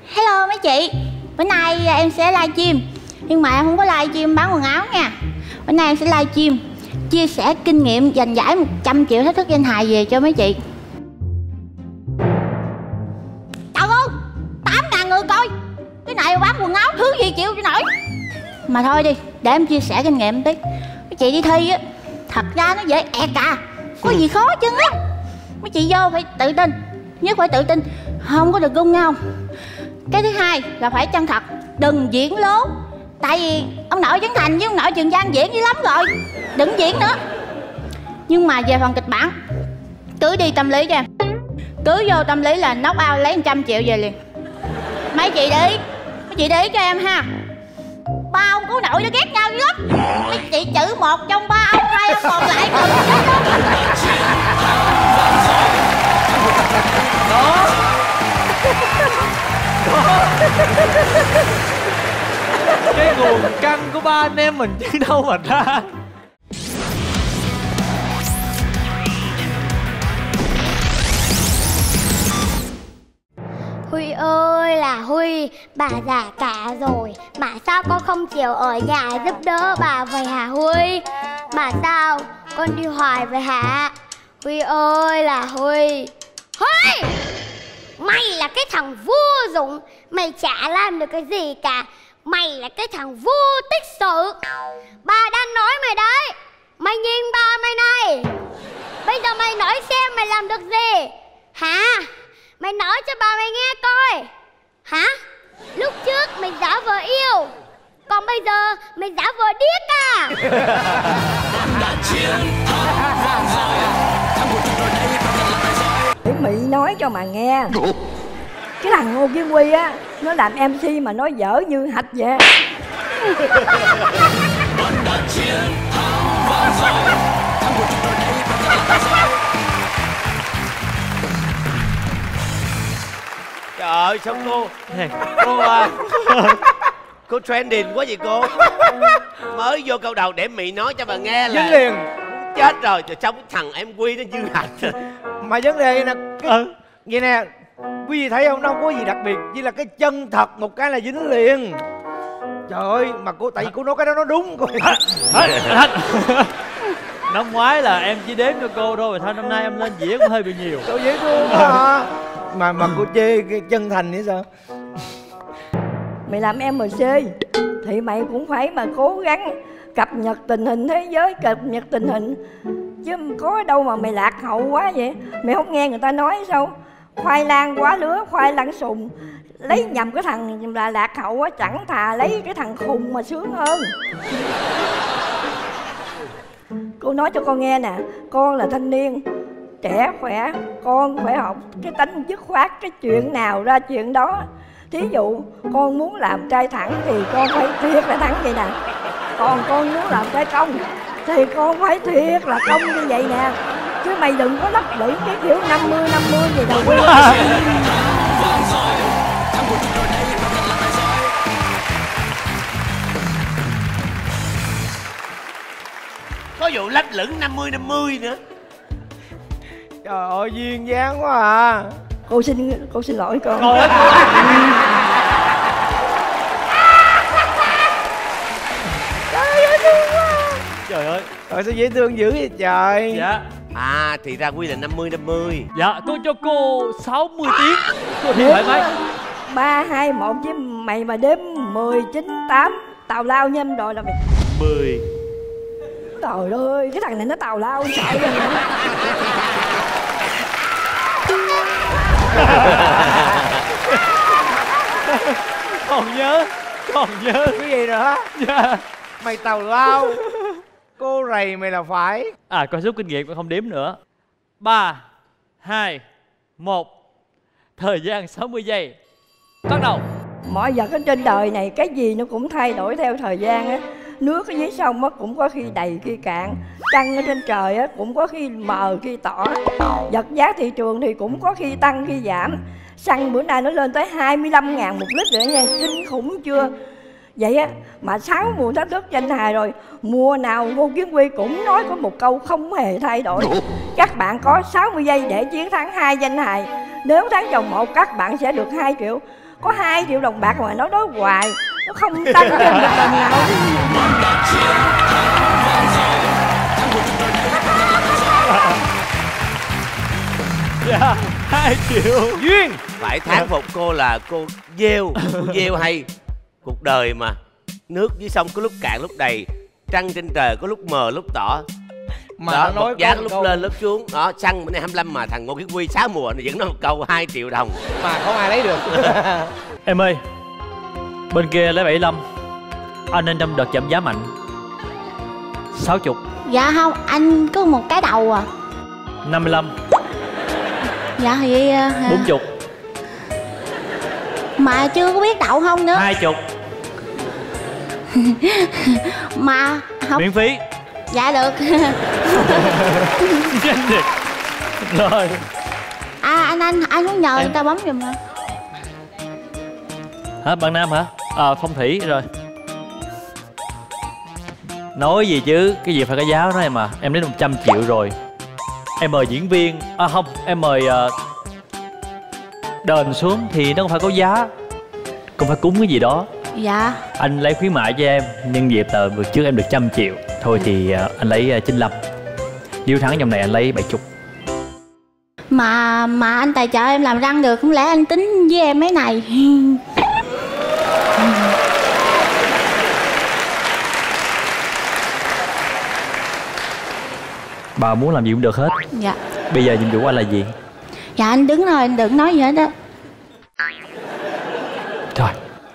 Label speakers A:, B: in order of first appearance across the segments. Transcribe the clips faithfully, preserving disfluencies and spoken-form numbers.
A: Hello mấy chị, bữa nay em sẽ livestream. Nhưng mà em không có livestream bán quần áo nha. Bữa nay em sẽ livestream chia sẻ kinh nghiệm giành giải một trăm triệu thách thức danh hài về cho mấy chị. Trời ơi, tám ngàn người coi. Cái này bán quần áo thứ gì chịu cho nổi. Mà thôi đi, để em chia sẻ kinh nghiệm tí. Mấy chị đi thi á, thật ra nó dễ ẹt à, có gì khó chứ á. Mấy chị vô phải tự tin, nhất phải tự tin, không có được gung nhau. Cái thứ hai là phải chân thật, đừng diễn lố. Tại vì ông nội Trấn Thành với ông nội Trường Giang diễn dữ lắm rồi, đừng diễn nữa. Nhưng mà về phần kịch bản, cứ đi tâm lý cho em. Cứ vô tâm lý là knock out lấy một trăm triệu về liền. Mấy chị để ý, mấy chị để ý cho em ha. Ba ông cố nội nó ghét nhau dữ lắm. Mấy chị chữ một trong ba ông, hai ông còn lại còn
B: đó. Đó. Cái nguồn căng của ba anh em mình chứ đâu mà ra.
C: Huy ơi là Huy, bà già cả rồi mà sao con không chịu ở nhà giúp đỡ bà vậy hả Huy? Mà sao con đi hoài vậy hả? Huy ơi là Huy. Huy! Mày là cái thằng vô dụng, mày chả làm được cái gì cả. Mày là cái thằng vô tích sự. Bà đang nói mày đấy. Mày nhìn ba mày này. Bây giờ mày nói xem mày làm được gì hả? Mày nói cho bà mày nghe coi. Hả? Lúc trước mày giả vờ yêu, còn bây giờ mày giả vờ điếc à?
D: Để Mỹ nói cho mà nghe. Cái thằng Ngô Kim Huy á, nó làm em xê mà nó dở như hạch vậy.
E: Trời ơi, sao cô Cô à, cô trending quá vậy cô. Mới vô câu đầu để Mị nói cho bà nghe là
B: Dính liền.
E: chết rồi, rồi xong thằng em Quy nó dư hạch.
B: Mà vấn đề nè, ừ. Vậy nè, quý vị thấy không, nó không có gì đặc biệt, chỉ là cái chân thật một cái là dính liền. Trời ơi, mà cô, tại vì cô nói cái đó nó đúng cô.
F: Năm ngoái là em chỉ đếm cho cô thôi, thôi năm nay em lên diễn cũng hơi bị nhiều.
B: Cô dễ thương quá à. Mà mà cô chê cái chân thành như sao?
D: Mày làm em em xê thì mày cũng phải mà cố gắng cập nhật tình hình thế giới, cập nhật tình hình. Chứ có đâu mà mày lạc hậu quá vậy. Mày không nghe người ta nói sao? Khoai lang quá lứa, khoai lang sùng. Lấy nhầm cái thằng là lạc hậu á, chẳng thà lấy cái thằng khùng mà sướng hơn. Cô nói cho con nghe nè, con là thanh niên trẻ khỏe, con phải học cái tính dứt khoát, cái chuyện nào ra chuyện đó. Thí dụ con muốn làm trai thẳng thì con phải thiệt là thẳng vậy nè. Còn con muốn làm trai công thì con phải thiệt là công như vậy nè. Chứ mày đừng có lấp lửng cái kiểu năm mươi năm mươi gì đâu quên.
E: Có vụ lách lửng năm mươi năm mươi nữa.
B: Trời ơi, duyên dáng quá à.
D: Cô xin, cô xin lỗi con.
F: Trời ơi, trời ơi,
B: trời sao dễ thương dữ vậy trời.
F: dạ.
E: À, thì ra quy là năm mươi năm mươi.
F: Dạ, cô cho cô sáu mươi tiếng. Cô thì thoải mái.
D: Ba, hai, một chứ mày mà đếm mười, chín, tám tào lao nhanh rồi là mày.
E: Mười.
D: Trời ơi, cái thằng này nó tào lao sợ rồi.
F: Còn nhớ, còn nhớ.
B: Cái gì nữa?
F: Dạ.
B: Mày tào lao, cô rầy mày là phải.
F: À, coi rút kinh nghiệm, không đếm nữa. Ba, hai, một. Thời gian sáu mươi giây. Bắt đầu.
D: Mọi vật ở trên đời này cái gì nó cũng thay đổi theo thời gian á. Nước ở dưới sông á cũng có khi đầy khi cạn. Trăng ở trên trời á cũng có khi mờ khi tỏ. Vật giá thị trường thì cũng có khi tăng khi giảm. Xăng bữa nay nó lên tới hai mươi lăm ngàn một lít rồi nha, kinh khủng chưa? Vậy á, mà sáu mùa thách thức danh hài rồi, mùa nào Ngô Kiến Huy cũng nói có một câu không hề thay đổi. Các bạn có sáu mươi giây để chiến thắng hai danh hài. Nếu tháng chồng một các bạn sẽ được hai triệu. Có hai triệu đồng bạc mà nó nói hoài, nó không tăng thêm được lần nào.
F: Dạ, hai triệu.
B: Duyên.
E: Phải thán phục cô là cô gieo, cô gieo hay. Cuộc đời mà, nước dưới sông có lúc cạn lúc đầy, trăng trên trời có lúc mờ lúc tỏ.
B: Mà
E: đó,
B: nói
E: một giá
B: câu,
E: lúc
B: câu...
E: lên lúc xuống. Đó, xăng bữa nay hai mươi lăm mà thằng Ngô Kiến Quy sáu mùa này vẫn nói một câu hai triệu đồng.
B: Mà không ai lấy được.
F: Em ơi, bên kia lấy bảy mươi lăm, anh nên trong đợt giảm giá mạnh. Sáu chục.
A: Dạ không, anh có một cái đầu à.
F: Năm mươi lăm.
A: Dạ thì uh,
F: Bốn chục.
A: Mà chưa có biết đậu không nữa.
F: Hai chục.
A: Mà không.
F: Miễn phí.
A: Dạ được.
F: Nhanh đi. Rồi.
A: À anh anh anh muốn nhờ
F: Em.
A: người ta bấm giùm hả?
F: Hả, bạn Nam hả? À, phong thủy rồi. Nói gì chứ, cái gì phải có giá đó em à. Em đến một trăm triệu rồi. Em mời diễn viên. À không, em mời uh, đền xuống thì nó không phải có giá. Cũng phải cúng cái gì đó.
A: Dạ.
F: Anh lấy khuyến mại cho em. Nhân dịp tờ vừa trước em được trăm triệu. Thôi thì uh, anh lấy uh, chín mươi lăm. Nếu thắng trong này anh lấy bảy chục.
A: Mà mà anh tài trợ em làm răng được, không lẽ anh tính với em mấy này?
F: Bà muốn làm gì cũng được hết.
A: Dạ.
F: Bây giờ nhiệm vụ của anh là gì?
A: Dạ anh đứng thôi, anh đừng nói gì hết á.
F: Thôi.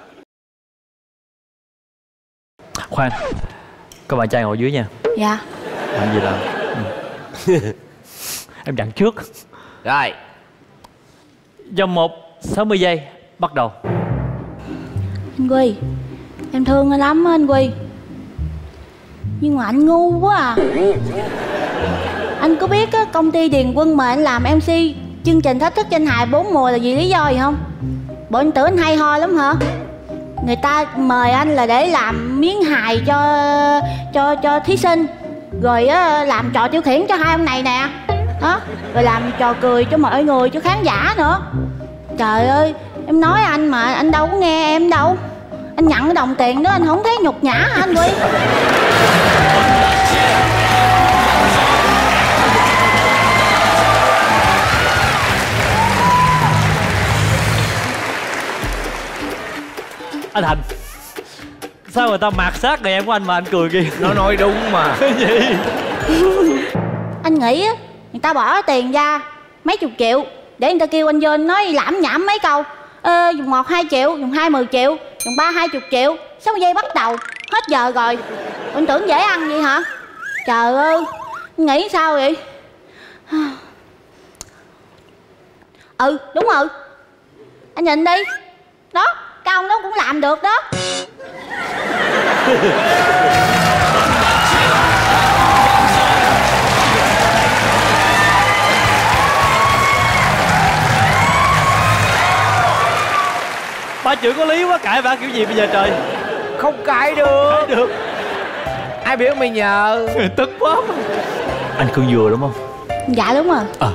F: Khoan, có bạn trai ngồi dưới nha.
A: Dạ.
F: Làm gì làm? Ừ. Em dặn trước.
E: Rồi.
F: Trong một sáu mươi giây bắt đầu.
A: Anh Quy, em thương anh lắm á anh Quy. Nhưng mà anh ngu quá à. Anh có biết á, công ty Điền Quân mời anh làm em xê chương trình Thách Thức Danh Hài bốn mùa là vì lý do gì không? Bộ anh tưởng anh hay ho lắm hả? Người ta mời anh là để làm miếng hài cho cho cho thí sinh, rồi á, làm trò tiêu khiển cho hai ông này nè đó, rồi làm trò cười cho mọi người, cho khán giả nữa. Trời ơi, em nói anh mà anh đâu có nghe em đâu. Anh nhận cái đồng tiền đó anh không thấy nhục nhã hả anh Quy?
F: Anh Thành, sao người ta mạt sát người em của anh mà anh cười kìa?
B: Nó nói đúng mà.
F: Cái gì?
A: Anh nghĩ á, người ta bỏ tiền ra mấy chục triệu để người ta kêu anh vô anh nói lãm nhảm mấy câu. Ờ, dùng một hai triệu, dùng hai mười triệu, dùng ba hai chục triệu. Sáu giây bắt đầu, hết giờ rồi. Anh tưởng dễ ăn vậy hả? Trời ơi, anh nghĩ sao vậy? Ừ, đúng rồi. Anh nhìn đi. Đó, cái ông đó cũng làm được đó.
F: Ba chữ có lý quá, cãi vã kiểu gì bây giờ trời?
B: Không cãi được.
F: Cãi được.
B: Ai biểu mày nhờ.
F: Tức quá mà. Anh Cương vừa đúng không?
A: Dạ đúng rồi.
F: Ờ.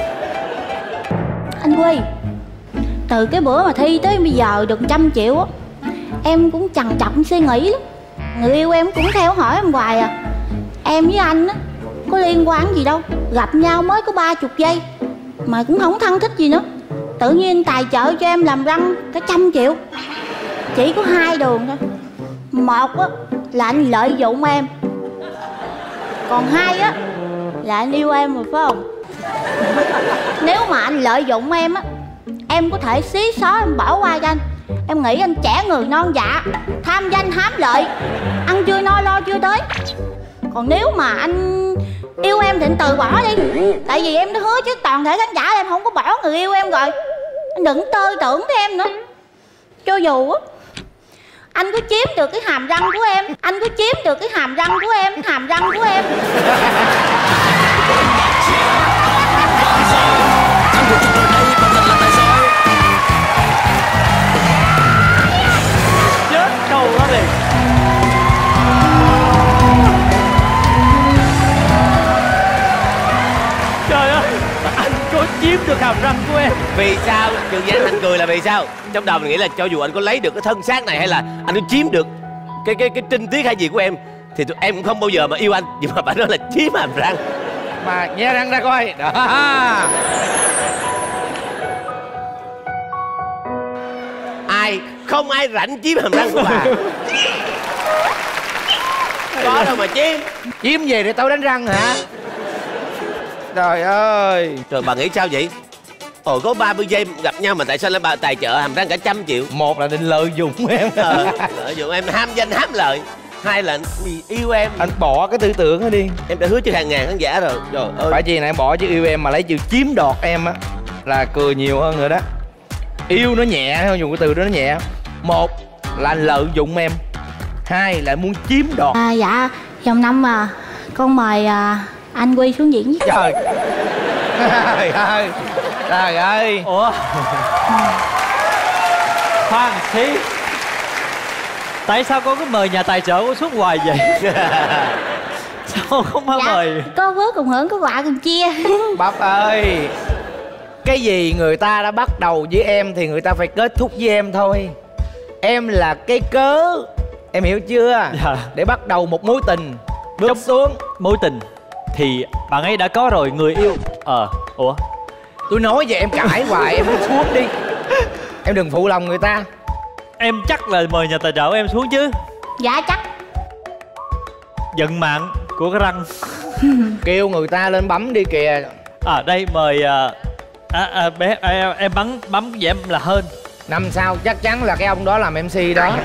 A: Anh Quy, từ cái bữa mà thi tới bây giờ được trăm triệu á, em cũng trằn trọc suy nghĩ lắm. Người yêu em cũng theo hỏi em hoài à. Em với anh á có liên quan gì đâu, gặp nhau mới có ba chục giây mà cũng không thân thích gì nữa. Tự nhiên tài trợ cho em làm răng cả trăm triệu. Chỉ có hai đường thôi. Một á là anh lợi dụng em, còn hai á là anh yêu em rồi phải không? Nếu mà anh lợi dụng em á, em có thể xí xó em bỏ qua cho anh. Em nghĩ anh trẻ người non dạ, tham danh hám lợi, ăn chưa no lo chưa tới. Còn nếu mà anh yêu em thì anh từ bỏ đi. Tại vì em đã hứa trước toàn thể khán giả là em không có bỏ người yêu em rồi. Anh đừng tơ tưởng với em nữa. Cho dù á anh có chiếm được cái hàm răng của em, anh có chiếm được cái hàm răng của em, hàm răng của em.
F: Chết câu đó đi. Trời ơi, anh có chiếm được hàm răng của em.
E: Vì sao Trường Giang anh cười là vì sao? Trong đầu mình nghĩ là cho dù anh có lấy được cái thân xác này hay là anh có chiếm được cái cái cái trinh tiết hay gì của em thì tụi em cũng không bao giờ mà yêu anh, nhưng mà bạn nói là chiếm hàm răng.
B: Mà nhe răng ra coi đó.
E: Ai không ai rảnh chiếm hàm răng của bà. Có đâu mà chiếm.
B: Chiếm về để tao đánh răng hả? Trời ơi.
E: Rồi bà nghĩ sao vậy? Ồ, có ba mươi giây gặp nhau mà tại sao lại bà tài trợ hàm răng cả trăm triệu?
B: Một là định lợi dụng em.
E: Ờ, lợi dụng em ham danh hám lợi. Hai là vì yêu em.
B: Anh bỏ cái tư tưởng đó đi.
E: Em đã hứa cho hàng ngàn khán giả rồi. Trời ơi.
B: Phải chi này em bỏ chứ yêu em mà lấy chữ chiếm đoạt em á là cười nhiều hơn rồi đó. Yêu nó nhẹ hơn, dùng cái từ đó nó nhẹ. Một là lợi dụng em, hai là muốn chiếm đoạt.
A: À, dạ vòng năm à, con mời à, anh Quy xuống diễn với.
B: Trời trời ơi, trời ơi.
F: Ủa khoan Thí, tại sao con cứ mời nhà tài trợ của suốt hoài vậy? Sao không có
A: Dạ,
F: mời?
A: có vớt cùng hưởng, có quà cùng chia.
B: Bắp ơi, cái gì người ta đã bắt đầu với em thì người ta phải kết thúc với em thôi. Em là cái cớ, em hiểu chưa?
F: Dạ.
B: Để bắt đầu một mối tình. Bước
F: Trong
B: xuống.
F: mối tình thì bạn ấy đã có rồi, người yêu. Ờ, ủa?
B: Tôi nói vậy em cãi hoài, em bước xuống đi. Em đừng phụ lòng người ta.
F: Em chắc là mời nhà tài trợ em xuống chứ?
A: Dạ chắc.
F: Vận mạng của cái răng.
B: Kêu người ta lên bấm đi kìa.
F: À đây mời à, à, à, bé à, em bấm bấm vậy em là hơn.
B: Năm sau chắc chắn là cái ông đó làm em xê đó.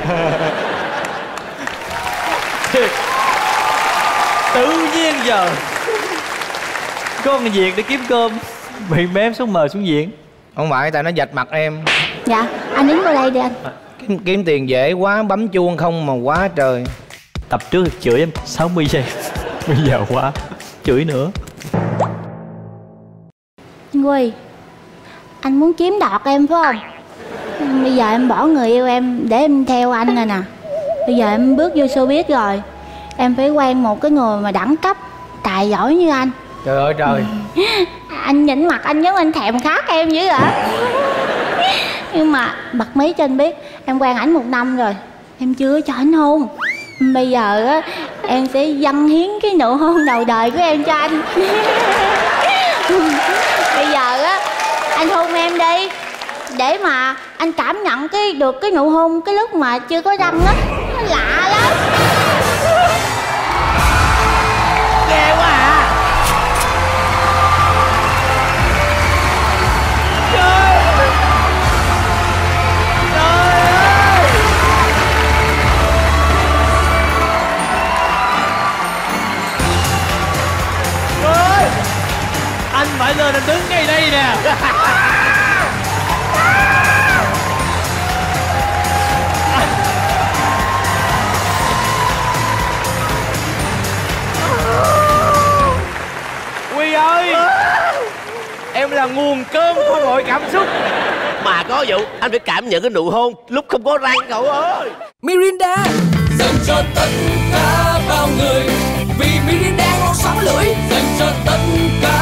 F: Tự nhiên giờ có công việc để kiếm cơm bị mém xuống mời xuống diễn.
B: Không phải, tại nó dạch mặt em.
A: Dạ anh đứng vào đây đi anh.
B: Kiếm, kiếm tiền dễ quá, bấm chuông không mà quá trời.
F: Tập trước chửi em sáu mươi giây, bây giờ quá chửi nữa.
A: Anh Quy, anh muốn chiếm đoạt em phải không? Bây giờ em bỏ người yêu em để em theo anh rồi nè. Bây giờ em bước vô showbiz rồi, em phải quen một cái người mà đẳng cấp, tài giỏi như anh.
B: Trời ơi trời.
A: Anh nhìn mặt anh giống anh thèm khát em dữ vậy. Nhưng mà bật mí cho anh biết, em quen ảnh một năm rồi, em chưa cho ảnh hôn. Bây giờ á, em sẽ dâng hiến cái nụ hôn đầu đời của em cho anh. Bây giờ á, anh hôn em đi, để mà anh cảm nhận cái được cái nụ hôn cái lúc mà chưa có răng á. Nó lạ lắm.
E: Ghê quá à.
F: Anh phải lên, anh đứng ngay đây nè.
B: Quy ơi, em là nguồn cơn của mọi cảm xúc.
E: Mà có vụ anh phải cảm nhận cái nụ hôn lúc không có răng cậu ơi.
G: Mirinda dành cho tất cả bao người, vì Mirinda ngon sáu lưỡi, dành cho tất cả